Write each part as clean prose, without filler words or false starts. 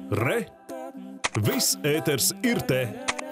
Re! Viss ēters ir te!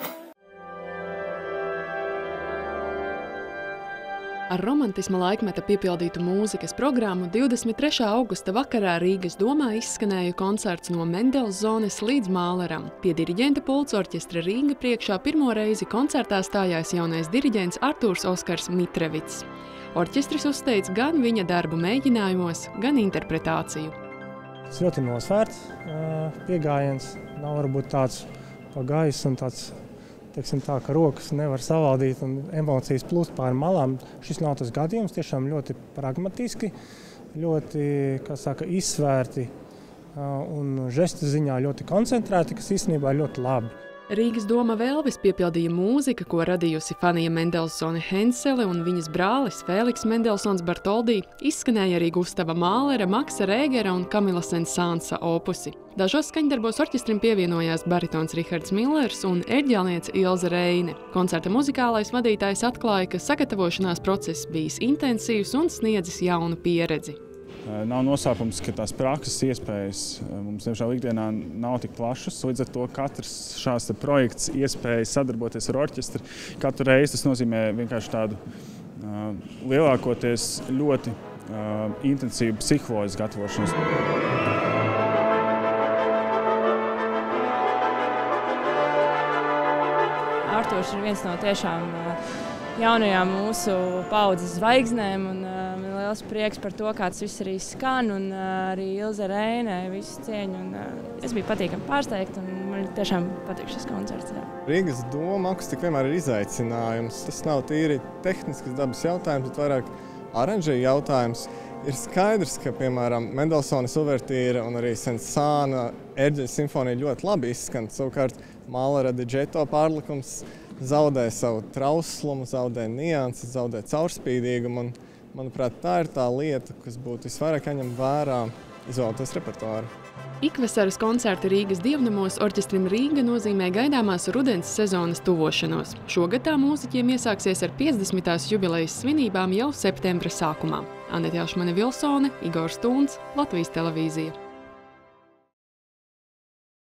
Ar romantisma laikmeta piepildītu mūzikas programmu 23. augusta vakarā Rīgas domā izskanēja koncerts no Mendelsones līdz Māleram. Pie diriģenta pulca orķestra Rīga priekšā pirmo reizi koncertā stājās jaunais diriģents Artūrs Oskars Mitrevits. Orķestris uzteica gan viņa darbu mēģinājumos, gan interpretāciju. Tas ļoti nosvērts piegājiens, nav varbūt tāds pagājis un tāds, teiksim tā, ka rokas nevar savaldīt un emocijas plūst pār malām. Šis nav tas gadījums, tiešām ļoti pragmatiski, ļoti, kā saka, izsvērti un žestu ziņā ļoti koncentrēti, kas īstenībā ir ļoti labi. Rīgas doma Velvis piepildīja mūzika, ko radījusi Fanija Mendelsone Hensele un viņas brālis Fēliks Mendelsons Bartoldi, izskanēja arī Gustava Mālera, Maksa Rēgera un Kamila Sensānsa opusi. Dažos skaņdarbos orķestrim pievienojās baritons Rihards Millers un erģelniece Ilze Reine. Koncerta muzikālais vadītājs atklāja, ka sagatavošanās process bijis intensīvs un sniedzis jaunu pieredzi. Nav noslēpums, ka tās prakses iespējas mums, diemžēl, ikdienā nav tik plašas. Līdz ar to katrs šāds projekts iespēja sadarboties ar orķestri. Katru reizi tas nozīmē vienkārši tādu lielākoties ļoti intensīvu psiholoģisku gatavošanos. Artūrs ir viens no tiešām jaunajām mūsu paudzes zvaigznēm, un man ir liels prieks par to, kā tas viss arī skan, un arī Ilze Reine visu cieņu. Es biju patīkami pārsteigta, un man tiešām patīk šis koncerts. Jā. Rīgas doma akustika vienmēr ir izaicinājums. Tas nav tīri tehnisks dabas jautājums, bet vairāk aranžēja jautājums. Ir skaidrs, ka, piemēram, Mendelsones uvertīra un arī Sensāna erģeļa simfonija ļoti labi izskan. Savukārt Mālera Digitto pārlikums zaudē savu trauslumu, zaudē nianses, zaudē caurspīdīgumu. Un, manuprāt, tā ir tā lieta, kas būtu visvairāk jāņem vērā, izvēloties repertuāru. Ikvasaras koncerti Rīgas dievnamos orķestrim Rīga nozīmē gaidāmās rudens sezonas tuvošanos. Šogad tā mūziķiem iesāksies ar 50. jubilejas svinībām jau septembra sākumā. Anete Ašmane Vilsone, Igors Tūns, Latvijas televīzija.